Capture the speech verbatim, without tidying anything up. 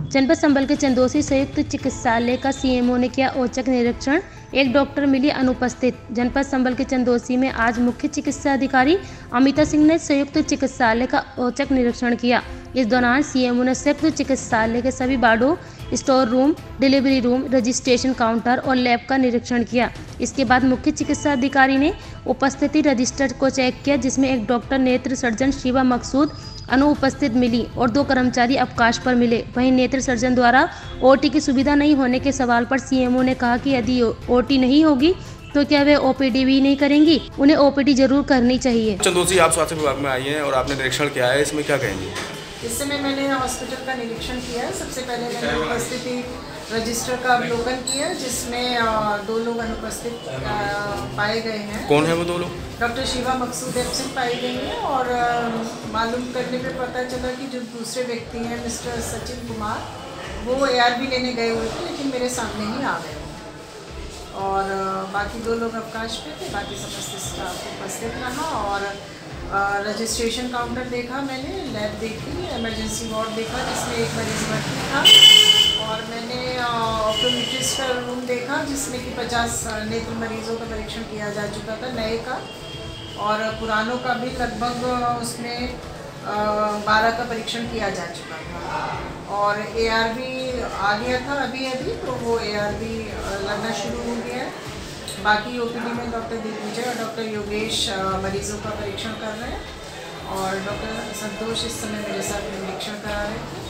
जनपद संबल के चंदौसी संयुक्त चिकित्सालय का सीएमओ ने किया औचक निरीक्षण। एक डॉक्टर मिली अनुपस्थित। जनपद संबल के चंदौसी में आज मुख्य चिकित्सा अधिकारी अमिता सिंह ने संयुक्त चिकित्सालय का औचक निरीक्षण किया। इस दौरान सीएमओ ने संयुक्त चिकित्सालय के सभी वार्डों, store room, delivery room, registration counter और लैब का निरीक्षण किया। इसके बाद मुख्य चिकित्सा अधिकारी ने उपस्थिति रजिस्टर को चेक किया, जिसमें एक डॉक्टर नेत्र सर्जन शिवा मकसूद अनुपस्थित मिली और दो कर्मचारी अवकाश पर मिले। वहीं नेत्र सर्जन द्वारा ओटी की सुविधा नहीं होने के सवाल पर सीएमओ ने कहा कि यदि ओटी नहीं होगी तो क्या वे ओपीडी भी नहीं करेंगी? उन्हें ओपीडी जरूर करनी चाहिए। चंदौसी आप स्वास्थ्य विभाग में आई हैं और आपने निरीक्षण किया है, इसमें क्या कहेंगे? इस समय मैंने हॉस्पिटल का निरीक्षण किया है। सबसे पहले मैंने उपस्थिति रजिस्टर का अवलोकन किया, जिसमें दो लोग अनुपस्थित पाए गए हैं। कौन है वो दो लोग? डॉक्टर शिवा मकसूद एब्सेंट पाई गई हैं और मालूम करने पे पता चला कि जो दूसरे व्यक्ति हैं मिस्टर सचिन कुमार, वो एआरबी लेने गए हुए थे, लेकिन मेरे सामने ही आ गए और बाकी दो लोग अवकाश पे थे। बाकी समस्त स्टाफ उपस्थित रहा और रजिस्ट्रेशन काउंटर देखा मैंने, लैब देखी, इमरजेंसी वार्ड देखा जिसमें एक मरीज भर्ती था और मैंने ऑप्टोमेट्रिस्ट का रूम देखा जिसमें कि पचास नेत्र मरीजों का परीक्षण किया जा चुका था, नए का, और पुरानों का भी लगभग उसमें बारह का परीक्षण किया जा चुका था और एआरबी आ गया था अभी अभी तो वो एआरबी लगना शुरू हो गया है। बाकी ओपीडी में डॉक्टर दिग्विजय और डॉक्टर योगेश मरीजों का परीक्षण कर रहे हैं और डॉक्टर संतोष इस समय मेरे साथ निरीक्षण करा रहे हैं।